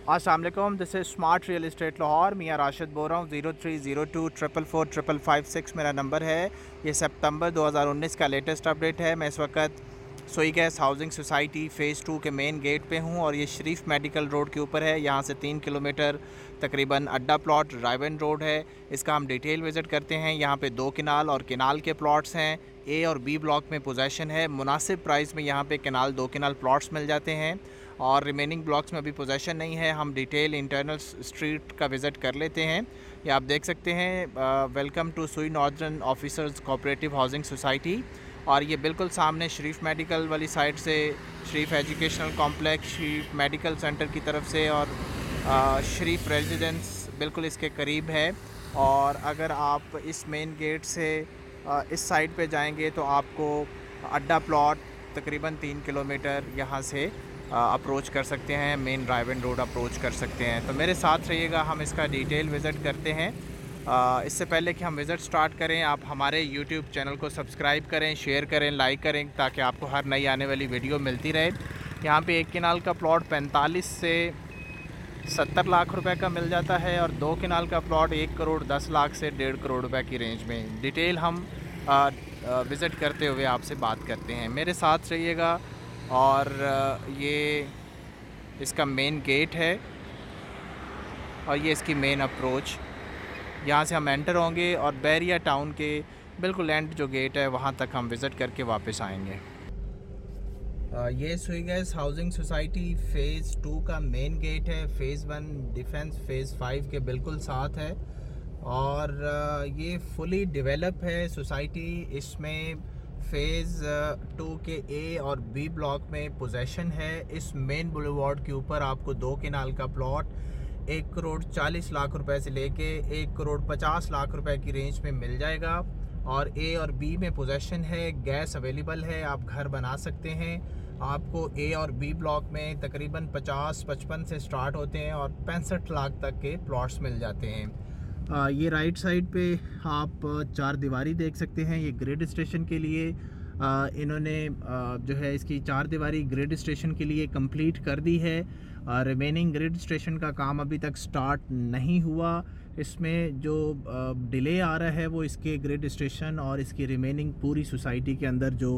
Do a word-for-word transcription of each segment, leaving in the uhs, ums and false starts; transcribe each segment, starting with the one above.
अस्सलाम वालेकुम, this is smart real estate Lahore. मियाँ राशिद बोल रहा हूँ। Zero three zero two triple four triple five six मेरा नंबर है। ये सितंबर दो हज़ार उन्नीस का लेटेस्ट अपडेट है। मैं इस वक्त Sui gas housing society phase two के मेन गेट पे हूँ और ये शरीफ मेडिकल रोड के ऊपर है। यहाँ से तीन किलोमीटर तकरीबन अड्डा प्लॉट ड्राइवन रोड है। इसका हम डिटेल विज़िट करते हैं। यहाँ पे दो किनाल और किनाल के प्लॉट्स हैं। ए और बी ब्लॉक में पोजेसन है। मुनासिब प्राइस में यहाँ पे किनाल दो किनाल प्लॉट्स मिल जाते हैं और रिमेनिंग ब्लॉक्स में अभी पोजेसन नहीं है। हम डिटेल इंटरनल स्ट्रीट का विज़िट कर लेते हैं। ये आप देख सकते हैं, welcome to Sui northern officers cooperative housing society. और ये बिल्कुल सामने शरीफ मेडिकल वाली साइड से, Sharif educational complex, Sharif medical center की तरफ से और आ, शरीफ रेजिडेंस बिल्कुल इसके करीब है। और अगर आप इस मेन गेट से आ, इस साइड पे जाएंगे तो आपको अड्डा प्लॉट तकरीबन तीन किलोमीटर यहाँ से अप्रोच कर सकते हैं। मेन ड्राइवन रोड अप्रोच कर सकते हैं। तो मेरे साथ रहिएगा, हम इसका डिटेल विज़िट करते हैं। आ, इससे पहले कि हम विज़िट स्टार्ट करें, आप हमारे यूट्यूब चैनल को सब्सक्राइब करें, शेयर करें, लाइक करें ताकि आपको हर नई आने वाली वीडियो मिलती रहे। यहाँ पे एक किनाल का प्लॉट पैंतालीस से सत्तर लाख रुपए का मिल जाता है और दो किनाल का प्लॉट एक करोड़ दस लाख से डेढ़ करोड़ रुपए की रेंज में। डिटेल हम विज़िट करते हुए आपसे बात करते हैं। मेरे साथ रहिएगा। और ये इसका मेन गेट है और ये इसकी मेन अप्रोच। यहाँ से हम एंटर होंगे और बैरिया टाउन के बिल्कुल एंड जो गेट है वहाँ तक हम विज़िट करके वापस आएंगे। ये Sui gas housing society phase two का मेन गेट है। Phase one defence phase five के बिल्कुल साथ है और ये फुली डेवलप है सोसाइटी। इसमें फ़ेज़ टू के ए और बी ब्लॉक में पोजेसन है। इस मेन बुलेवार्ड के ऊपर आपको दो किनाल का प्लॉट एक करोड़ चालीस लाख रुपए से लेके एक करोड़ पचास लाख रुपए की रेंज में मिल जाएगा। और ए और बी में पोजेसन है, गैस अवेलेबल है, आप घर बना सकते हैं। आपको ए और बी ब्लॉक में तकरीबन पचास पचपन से स्टार्ट होते हैं और पैंसठ लाख तक के प्लॉट्स मिल जाते हैं। आ, ये राइट साइड पे आप चार दीवारी देख सकते हैं। ये ग्रिड स्टेशन के लिए आ, इन्होंने आ, जो है इसकी चार दीवारी ग्रिड स्टेशन के लिए कंप्लीट कर दी है। रिमेनिंग ग्रिड स्टेशन का काम अभी तक स्टार्ट नहीं हुआ। इसमें जो डिले आ रहा है वो इसके ग्रिड स्टेशन और इसकी रिमेनिंग पूरी सोसाइटी के अंदर जो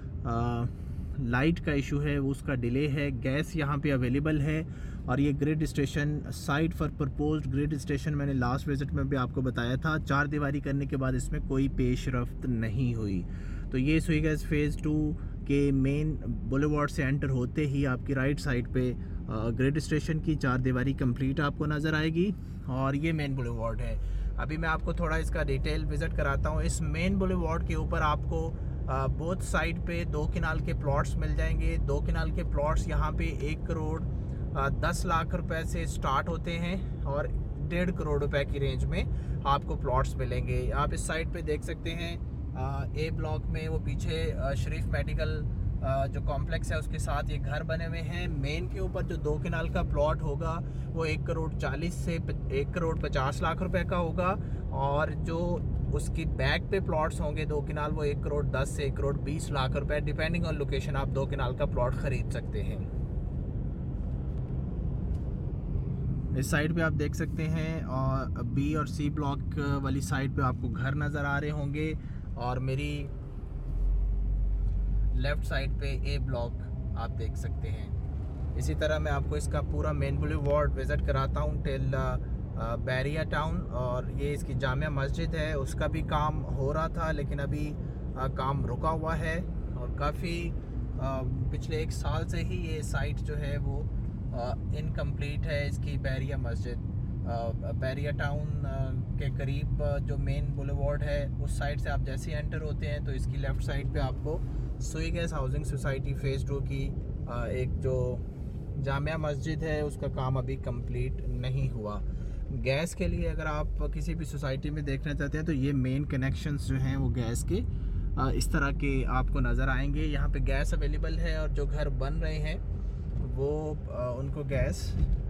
आ, लाइट का इशू है वो उसका डिले है। गैस यहाँ पे अवेलेबल है और ये grid station site for proposed grid station मैंने लास्ट विजिट में भी आपको बताया था। चार दीवारी करने के बाद इसमें कोई पेशरफ्त नहीं हुई। तो ये सुई गैस फ़ेज़ टू के मेन बुलेवार्ड से एंटर होते ही आपकी राइट साइड पे ग्रिड स्टेशन की चार दीवारी कंप्लीट आपको नज़र आएगी और ये मेन बुलेवार्ड है। अभी मैं आपको थोड़ा इसका डिटेल विज़िट कराता हूँ। इस मेन बुलेवार्ड के ऊपर आपको बोथ साइड पे दो किनाल के प्लॉट्स मिल जाएंगे। दो किनाल के प्लॉट्स यहाँ पे एक करोड़ दस लाख रुपए से स्टार्ट होते हैं और डेढ़ करोड़ रुपए की रेंज में आपको प्लॉट्स मिलेंगे। आप इस साइड पे देख सकते हैं ए ब्लॉक में वो पीछे शरीफ मेडिकल जो कॉम्प्लेक्स है उसके साथ ये घर बने हुए हैं। मेन के ऊपर जो दो किनाल का प्लॉट होगा वो एक करोड़ चालीस से एक करोड़ पचास लाख रुपए का होगा और जो उसकी बैक पे प्लॉट्स होंगे दो किनाल वो एक करोड़ दस से एक करोड़ बीस लाख रुपए, डिपेंडिंग ऑन लोकेशन आप दो किनाल का प्लॉट खरीद सकते हैं। इस साइड पे आप देख सकते हैं और बी और सी ब्लॉक वाली साइड पे आपको घर नज़र आ रहे होंगे और मेरी लेफ़्ट साइड पे ए ब्लॉक आप देख सकते हैं। इसी तरह मैं आपको इसका पूरा मेन बुलेवार्ड विज़िट कराता हूँ टिल बैरिया टाउन। और ये इसकी जामिया मस्जिद है, उसका भी काम हो रहा था लेकिन अभी आ, काम रुका हुआ है और काफ़ी पिछले एक साल से ही ये साइट जो है वो इनकम्प्लीट है। इसकी बैरिया मस्जिद बैरिया टाउन के करीब जो मेन बुलेवार्ड है उस साइड से आप जैसे एंटर होते हैं तो इसकी लेफ़्ट साइड पे आपको Sui gas housing society phase two की एक जो जामिया मस्जिद है उसका काम अभी कंप्लीट नहीं हुआ। गैस के लिए अगर आप किसी भी सोसाइटी में देखना चाहते हैं तो ये मेन कनेक्शंस जो हैं वो गैस के इस तरह के आपको नज़र आएंगे। यहाँ पे गैस अवेलेबल है और जो घर बन रहे हैं वो उनको गैस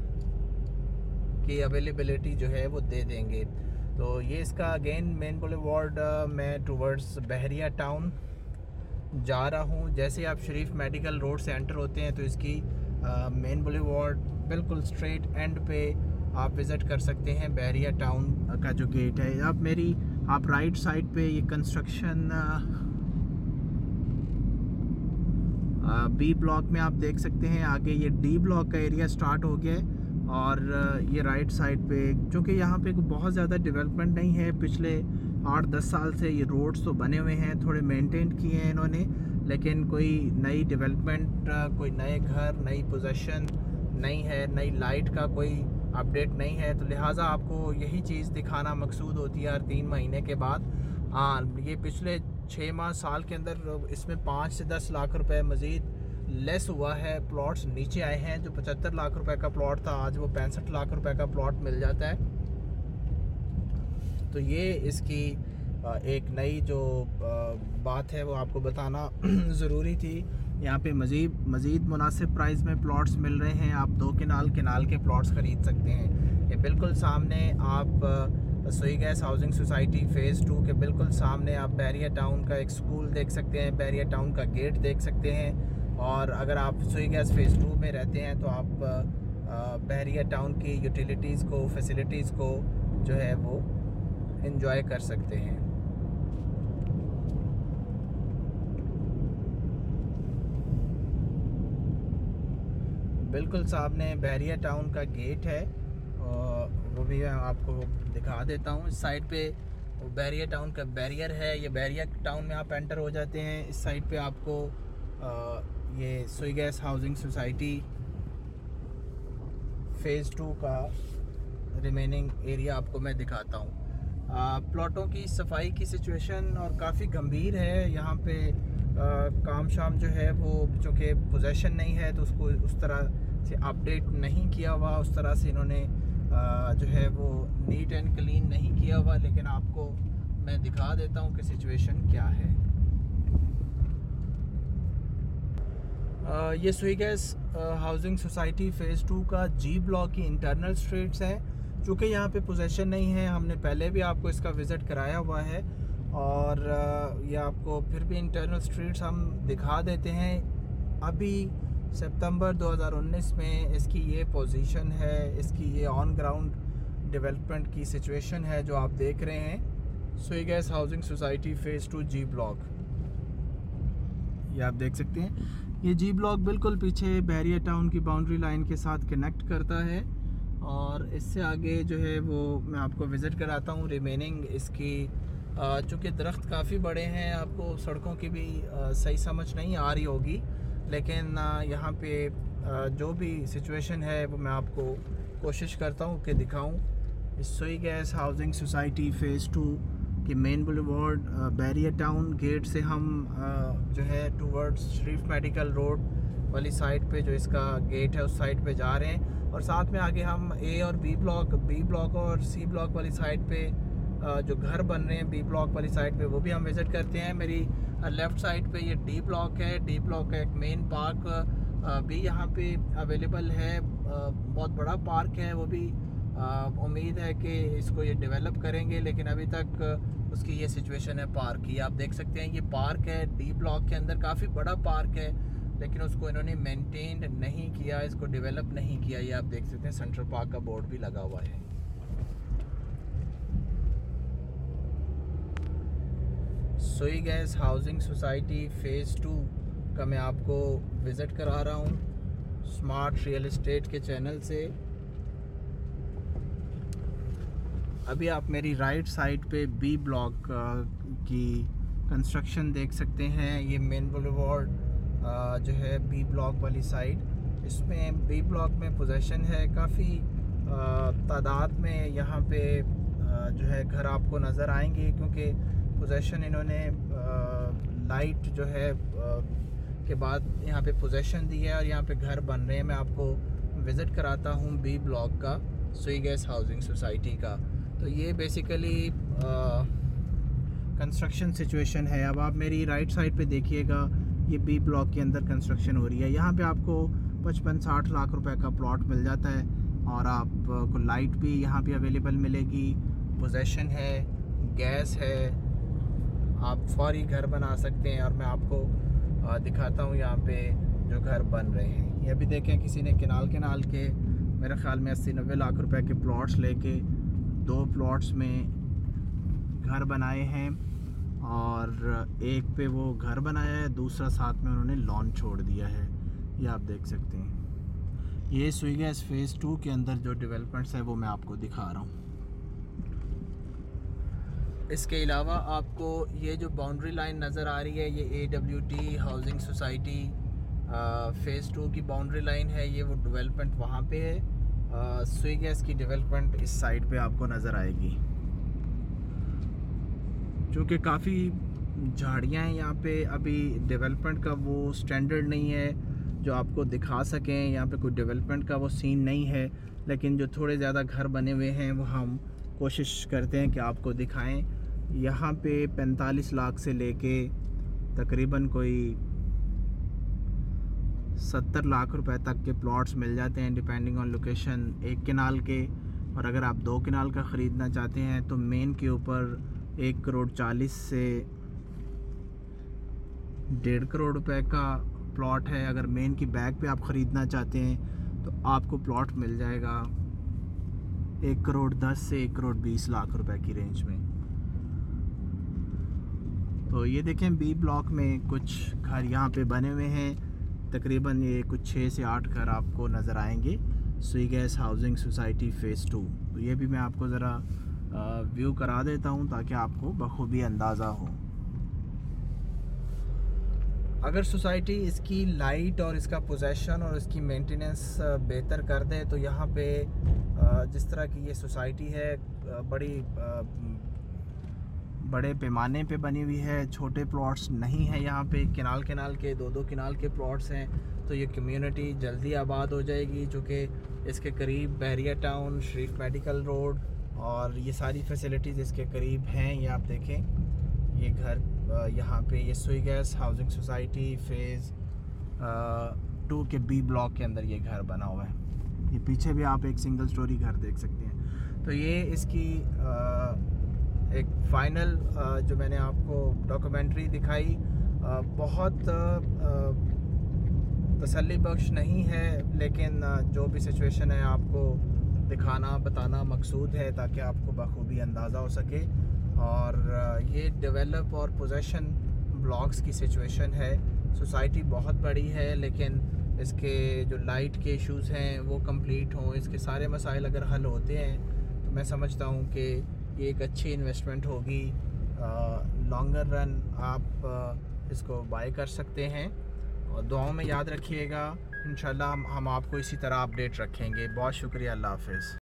की अवेलेबिलिटी जो है वो दे देंगे। तो ये इसका अगेन मेन बुलेवार्ड में टूवर्ड्स बहरिया टाउन जा रहा हूँ। जैसे आप शरीफ मेडिकल रोड से एंटर होते हैं तो इसकी मेन बुलेवार्ड बिल्कुल स्ट्रेट एंड पे आप विज़िट कर सकते हैं बहरिया टाउन का जो गेट है। अब मेरी आप राइट साइड पे ये कंस्ट्रक्शन बी ब्लॉक में आप देख सकते हैं, आगे ये डी ब्लॉक का एरिया स्टार्ट हो गया है। और ये राइट साइड पे, चूँकि यहाँ पे बहुत ज़्यादा डेवलपमेंट नहीं है, पिछले आठ दस साल से ये रोड्स तो बने हुए हैं, थोड़े मेंटेन किए हैं इन्होंने, लेकिन कोई नई डेवलपमेंट, कोई नए घर, नई पोजीशन नहीं है, नई लाइट का कोई अपडेट नहीं है। तो लिहाजा आपको यही चीज़ दिखाना मकसूद होती है हर तीन महीने के बाद। हाँ, ये पिछले छः माह साल के अंदर इसमें पाँच से दस लाख रुपए मज़ीद लेस हुआ है, प्लॉट्स नीचे आए हैं। जो पचहत्तर लाख रुपए का प्लॉट था, आज वो पैंसठ लाख रुपए का प्लॉट मिल जाता है। तो ये इसकी एक नई जो बात है वो आपको बताना ज़रूरी थी। यहाँ पे मज़ीद मज़ीद मुनासिब प्राइस में प्लॉट्स मिल रहे हैं, आप दो किनाल किनाल के प्लॉट्स ख़रीद सकते हैं। ये बिल्कुल सामने आप Sui gas housing society phase two के बिल्कुल सामने आप बहरिया टाउन का एक स्कूल देख सकते हैं, बहरिया टाउन का गेट देख सकते हैं। और अगर आप सोई गैस फ़ेज़ टू में रहते हैं तो आप बहरिया टाउन की यूटिलिटीज़ को, फैसिलिटीज़ को जो है वो एंजॉय कर सकते हैं। बिल्कुल सामने बहरिया टाउन का गेट है, और वो भी मैं आपको दिखा देता हूँ। इस साइड पे वो बहरिया टाउन का बैरियर है, ये बहरिया टाउन में आप एंटर हो जाते हैं। इस साइड पे आपको आ, ये Sui gas housing society phase two का रिमेनिंग एरिया आपको मैं दिखाता हूँ। प्लॉटों की सफाई की सिचुएशन और काफ़ी गंभीर है यहाँ पे। आ, काम शाम जो है वो चूँकि पोजेशन नहीं है तो उसको उस तरह से अपडेट नहीं किया हुआ, उस तरह से इन्होंने आ, जो है वो नीट एंड क्लीन नहीं किया हुआ। लेकिन आपको मैं दिखा देता हूँ कि सिचुएशन क्या है। आ, ये Sui gas housing society phase two का जी ब्लॉक की इंटरनल स्ट्रीट्स हैं। चूँकि यहाँ पे पोजेशन नहीं है, हमने पहले भी आपको इसका विज़िट कराया हुआ है, और ये आपको फिर भी इंटरनल स्ट्रीट्स हम दिखा देते हैं। अभी सितंबर दो हज़ार उन्नीस में इसकी ये पोजीशन है, इसकी ये ऑन ग्राउंड डेवलपमेंट की सिचुएशन है जो आप देख रहे हैं। Sui gas housing society phase two G block, ये आप देख सकते हैं। ये जी ब्लॉक बिल्कुल पीछे बहरिया टाउन की बाउंड्री लाइन के साथ कनेक्ट करता है, और इससे आगे जो है वो मैं आपको विज़िट कराता हूँ। रिमेनिंग इसकी चूँकि दरख्त काफ़ी बड़े हैं, आपको सड़कों की भी सही समझ नहीं आ रही होगी, लेकिन यहाँ पे जो भी सिचुएशन है वो मैं आपको कोशिश करता हूँ कि दिखाऊँ। इस Sui gas housing society phase two कि main boulevard Bahria town gate से हम जो है टूवर्ड्स शरीफ मेडिकल रोड वाली साइड पे जो इसका गेट है उस साइड पे जा रहे हैं, और साथ में आगे हम ए और बी ब्लॉक बी ब्लॉक और सी ब्लॉक वाली साइड पे जो घर बन रहे हैं बी ब्लॉक वाली साइड पे वो भी हम विज़िट करते हैं। मेरी लेफ़्ट साइड पे ये डी ब्लॉक है, डी ब्लॉक का एक मेन पार्क भी यहाँ पे अवेलेबल है, बहुत बड़ा पार्क है। वो भी उम्मीद है कि इसको ये डेवलप करेंगे, लेकिन अभी तक उसकी ये सिचुएशन है पार्क की। आप देख सकते हैं ये पार्क है डी ब्लॉक के अंदर, काफ़ी बड़ा पार्क है, लेकिन उसको इन्होंने मेंटेन नहीं किया, इसको डेवलप नहीं किया। ये आप देख सकते हैं सेंट्रल पार्क का बोर्ड भी लगा हुआ है। Sui gas housing society phase two का मैं आपको विज़िट करा रहा हूँ स्मार्ट रियल एस्टेट के चैनल से। अभी आप मेरी राइट साइड पे बी ब्लॉक की कंस्ट्रक्शन देख सकते हैं। ये मेन बुलेवार्ड जो है बी ब्लॉक वाली साइड, इसमें बी ब्लॉक में पोजीशन है, काफ़ी तादाद में यहाँ पे जो है घर आपको नज़र आएंगे, क्योंकि पोजीशन इन्होंने लाइट जो है के बाद यहाँ पे पोजीशन दी है और यहाँ पे घर बन रहे हैं। मैं आपको विज़िट कराता हूँ बी ब्लॉक का सोई गैस हाउसिंग सोसाइटी का। तो ये बेसिकली कंस्ट्रक्शन सिचुएशन है। अब आप मेरी राइट साइड पे देखिएगा, ये बी ब्लॉक के अंदर कंस्ट्रक्शन हो रही है। यहाँ पे आपको पचपन साठ लाख रुपए का प्लॉट मिल जाता है, और आपको लाइट भी यहाँ पे अवेलेबल मिलेगी, पोजेशन है, गैस है, आप फौरी घर बना सकते हैं। और मैं आपको दिखाता हूँ यहाँ पे जो घर बन रहे हैं। ये अभी देखें किसी ने किनाल किनाल के मेरे ख़्याल में अस्सी नब्बे लाख रुपए के प्लॉट्स लेके दो प्लॉट्स में घर बनाए हैं और एक पे वो घर बनाया है, दूसरा साथ में उन्होंने लॉन छोड़ दिया है। ये आप देख सकते हैं। ये सुई गैस फेज़ टू के अंदर जो डेवलपमेंट्स है वो मैं आपको दिखा रहा हूँ। इसके अलावा आपको ये जो बाउंड्री लाइन नज़र आ रही है, ये A W T housing society phase two की बाउंड्री लाइन है। ये वो डेवलपमेंट वहाँ पे है। सुई गैस की डेवलपमेंट इस साइड पे आपको नज़र आएगी। चूँकि काफ़ी झाड़ियाँ हैं यहाँ पे, अभी डेवलपमेंट का वो स्टैंडर्ड नहीं है जो आपको दिखा सकें। यहाँ पे कोई डेवलपमेंट का वो सीन नहीं है, लेकिन जो थोड़े ज़्यादा घर बने हुए हैं वो हम कोशिश करते हैं कि आपको दिखाएं। यहाँ पे पैंतालीस लाख से लेके तकरीबन कोई सत्तर लाख रुपए तक के प्लॉट्स मिल जाते हैं, डिपेंडिंग ऑन लोकेशन, एक किनाल के। और अगर आप दो किनाल का ख़रीदना चाहते हैं तो मेन के ऊपर एक करोड़ चालीस से डेढ़ करोड़ रुपए का प्लॉट है। अगर मेन की बैक पे आप ख़रीदना चाहते हैं तो आपको प्लॉट मिल जाएगा एक करोड़ दस से एक करोड़ बीस लाख रुपए की रेंज में। तो ये देखें, बी ब्लॉक में कुछ घर यहाँ पे बने हुए हैं। तकरीबन ये कुछ छः से आठ घर आपको नज़र आएंगे, Sui gas housing society phase two. तो ये भी मैं आपको ज़रा व्यू करा देता हूँ ताकि आपको बखूबी अंदाज़ा हो। अगर सोसाइटी इसकी लाइट और इसका पोजेशन और इसकी मेंटेनेंस बेहतर कर दे तो यहाँ पे जिस तरह की ये सोसाइटी है, बड़ी बड़े पैमाने पे बनी हुई है, छोटे प्लॉट्स नहीं है यहाँ पे, किनाल किनाल के दो दो किनाल के प्लॉट्स हैं। तो ये कम्युनिटी जल्दी आबाद हो जाएगी, चूँकि इसके करीब Bahria town, Sharif medical road और ये सारी फैसिलिटीज़ इसके करीब हैं। ये आप देखें, ये घर यहाँ पे ये Sui gas housing society phase two के बी ब्लॉक के अंदर ये घर बना हुआ है। ये पीछे भी आप एक सिंगल स्टोरी घर देख सकते हैं। तो ये इसकी आ, एक फ़ाइनल जो मैंने आपको डॉक्यूमेंट्री दिखाई, बहुत तसल्ली बख्श नहीं है, लेकिन जो भी सिचुएशन है आपको दिखाना बताना मकसूद है ताकि आपको बखूबी अंदाज़ा हो सके। और ये डेवलप और पोजेशन ब्लॉक्स की सिचुएशन है। सोसाइटी बहुत बड़ी है, लेकिन इसके जो लाइट के इश्यूज़ हैं वो कंप्लीट हों, इसके सारे मसाइल अगर हल होते हैं तो मैं समझता हूँ कि ये एक अच्छी इन्वेस्टमेंट होगी। लॉन्गर रन आप आ, इसको बाय कर सकते हैं। और दुआओं में याद रखिएगा। इंशाल्लाह हम, हम आपको इसी तरह अपडेट रखेंगे। बहुत शुक्रिया। अल्लाह हाफ़िज़।